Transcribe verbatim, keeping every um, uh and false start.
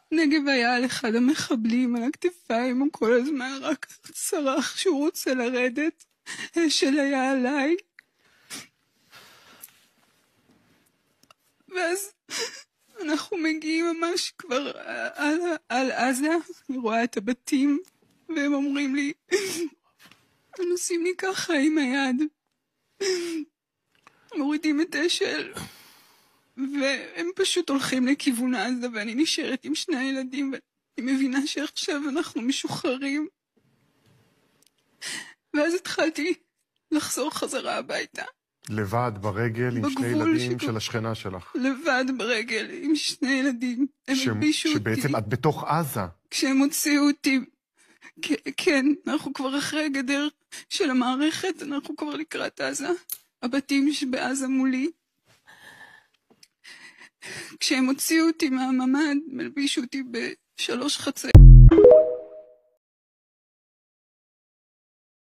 נגב היה על אחד המחבלים על הכתפיים, הוא כל הזמן רק צרח שהוא רוצה לרדת. אשל היה עליי. ואז אנחנו מגיעים ממש כבר על, על עזה, אני רואה את הבתים, והם אומרים לי, הם עושים לי ככה עם היד, מורידים את אשל, והם פשוט הולכים לכיוון עזה, ואני נשארת עם שני הילדים, ואני מבינה שעכשיו אנחנו משוחררים. ואז התחלתי לחזור חזרה הביתה. לבד, ברגל, עם שני ילדים של השכנה שלך. לבד ברגל, עם שני ילדים. הם הלבישו אותי. שבעצם את בתוך עזה. כשהם הוציאו אותי, כן, אנחנו כבר אחרי הגדר של המערכת, אנחנו כבר לקראת עזה. הבתים שבעזה מולי. כשהם הוציאו אותי מהממ"ד, הם הלבישו אותי בשלוש חצי.